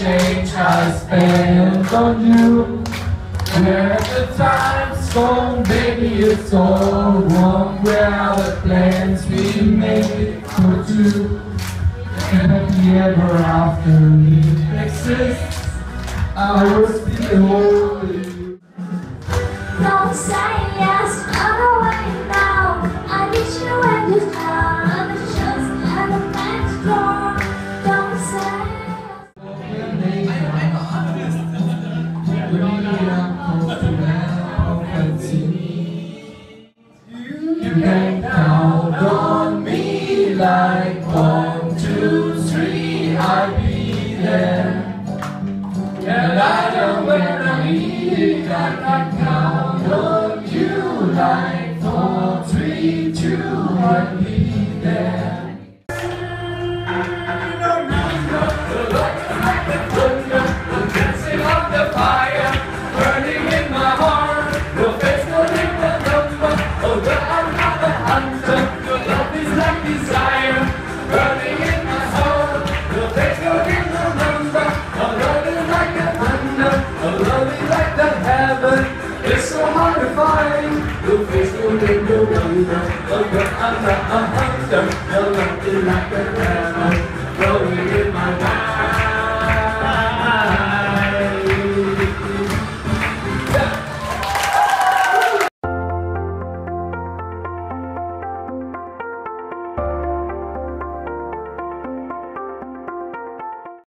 change I spent on you. Where the time's gone, baby, it's all wrong. Where are the plans we made for two? And happy ever after it exists, I will still hold you. Don't say yes, run away now. I need you when you come. The shows at the next door. Don't say you can count on me like 1, 2, 3, I'll be there. And I know when I need it, I can count on you like 4, 3, 2, I'll be there. Dancing on the fire, burning in my heart. Your face will take the number, although I'm not a hunter. Your love is like desire, burning in my soul. Your face will take the number, although it's like a thunder. A love is like the heaven, it's so hard to find. Your face will take the number, although I'm not a hunter. Your love is like a heaven.